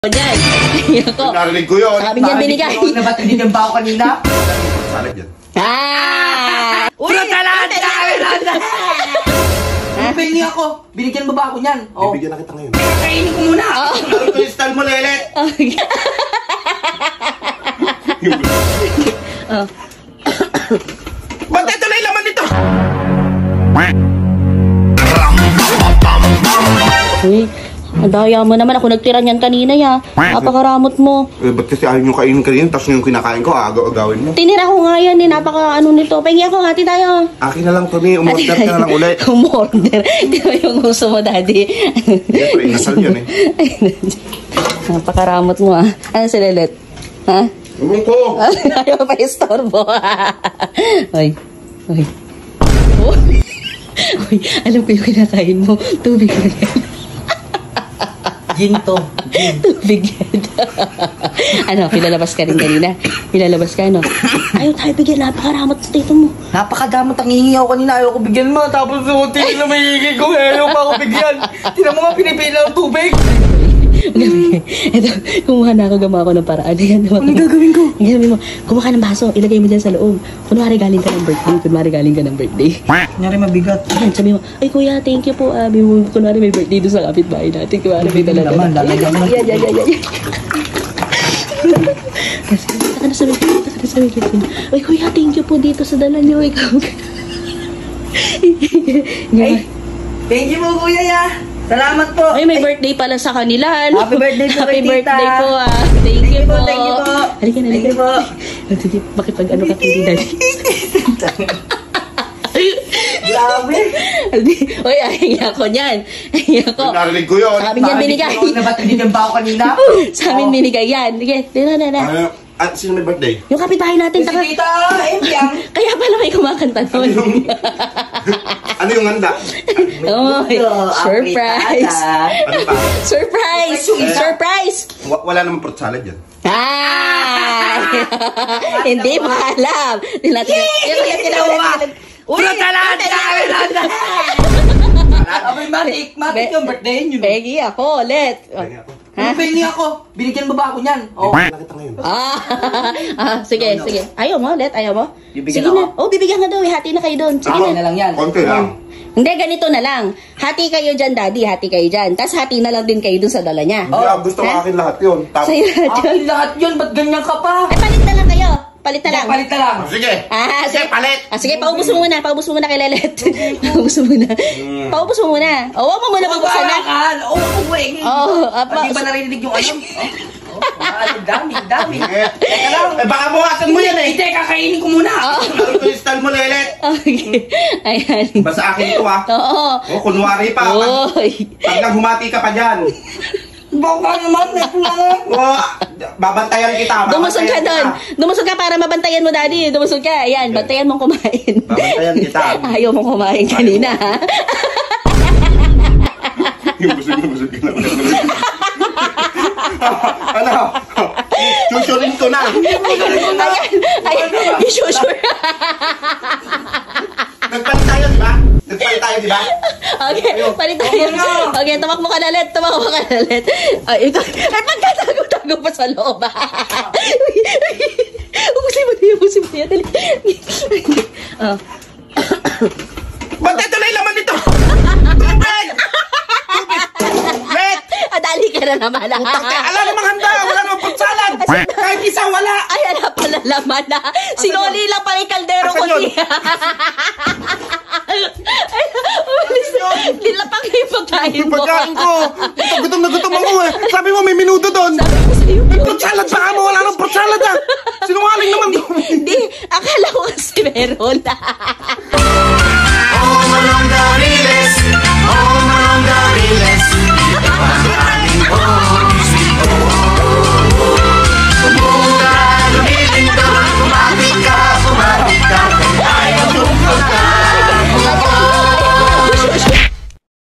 Diyan. Ako. Narinig ko yun. Sabi niyan binigay. Nabatid ba ako kanina? Salad yan. Uy! Talata! Pengi ako. Binigyan mo ba ako niyan? Bibigyan na kita ngayon. Kainin ko muna. Ito yung style mo, Lelet. Ba't ito na yung laman nito? Uy, ang daya mo naman. Ako nagtira niyan kanina ya. Napakaramot mo. Ba't kasi ayaw nyo kainin kanina, tapos yung kinakain ko, agawin mo. Tinira ko nga yan eh. Napaka ano nito. Pengi ako, hati tayo. Akin na lang to ni, umorder ka na lang ulit. Umorder. Di ba yung gusto mo, daddy? Siyempre, inasal yan eh. Napakaramot mo ah. Ano si Lelet? Ha? Ewan ko. Ayaw pa istorbo. Uy. Uy. Uy, alam ko yung kinakain mo. Tubig na yan. Gin to. Gin. Tubig yan. Ano, pilalabas ka rin kanina? Pilalabas ka, no? Ayaw tayo bigyan. Napakaramot sa tito mo. Napakadamot ang hihingi ako kanina. Ayaw ko bigyan mo. Tapos tingin na may hihingi ko. Ayaw pa ako bigyan. Tinan mo nga pinipila ng tubig. Ito, kumuha na ako, gumawa ko ng paraan. Ano gagawin ko? Ang gagawin mo, kumuha ka ng baso, ilagay mo dyan sa loob. Kunwari galing ka ng birthday. Kunyari mabigat. Ayan, sabi mo, ay kuya, thank you po. Kunwari may birthday doon sa kapitbahay natin. Kunwari may talaga. Laman. Yan. Taka na sa wikit. Ay kuya, thank you po dito sa dala niyo. Ikaw. Ay, thank you po kuya ya. Salamat po. Ay, may birthday pala sa kanila. Ano? Happy birthday po Happy kay tita. birthday po ah. Thank you po. Thank you po. Halika na. Thank you po. Sige, makipag-ano ka kay daddy. Grabe. Uy, ahingi ako niyan. Ahingi ako. Narinig ko yun. Sa amin yan binigay. Nabatid ba ako kanina? Sa amin binigay yan. Sige, dito na. Sino may birthday? Yung kapitbahay natin. Si Tita Empiang. Kaya pala may kumakanta doon. Ano yung handa? Oh, surprise. Ano ba? Surprise. Wala naman fruit salad yan. Hindi mo alam. Uy, talata! Abay, matik yung birthday yun. Peggy ako ulit. Pengi ako. Binigyan mo ba ako niyan? Bibigyan na kita ngayon. Sige. Ayaw mo ulit? Ayaw mo? Bibigyan Sige ako. na. Oh, bibigyan ka daw. Hati na kayo doon. Sige Ako na. na lang yan. Konti lang. Hindi, ganito na lang. Hati kayo dyan, daddy. Hati kayo dyan. Tapos hati na lang din kayo doon sa dala niya. Hindi, gusto ko akin lahat yun. Sa'yo lahat yun. Akin lahat yun. Ba't ganyan ka pa? Ay, palit na lang kayo. Palit na lang. Palit na lang. Sige. Sige, palit. Sige, paubos mo muna. Paubos mo muna kay Lelet. Paubos mo muna. Paubos mo muna. O, huwag mo muna pabusan na. Hindi ba narinig yung alam? Dami. Teka lang. Baka buhasan mo yan eh. Hindi, kakainin ko muna. Ito yung style mo, Lelet. Okay. Ayan. Basta akin ito ah. Oo. Kunwari pa. Pag naghumati ka pa dyan. Baka naman, Babantayan kita. Dumusog ka doon. Dumusog ka para mabantayan mo, daddy. Dumusog ka. Ayan, bantayan mong kumain. Babantayan kita. Ayaw mong kumain kanina, ha? Yung busog ka na. Ano? Susurin ko na. Ayan, isusure. Nagpalit tayo, di ba? Okay, palit tayo. Okay, tumakbo ka na ulit. Ay, pagkatago-tago pa sa loob. Ubusin mo yan. Dali. Ba't ito na yung laman nito? Red! Dali ka na naman. Alam namang handa! Wala namang fruit salad! Kahit isa wala! Ay, ala pala laman na. Sinoli lang pala yung kaldero ko niya. Ay, umalis na. Nilapang na yung pagkain mo. Pagkain ko! Gutom na gutom ako eh! Sabi mo may minuto doon! Sabi ko sa'yo. Fruit salad pa mo! Wala nang fruit salad ah! Sinungaling naman doon! Hindi, akala ko kasi meron. Oh, walang darili!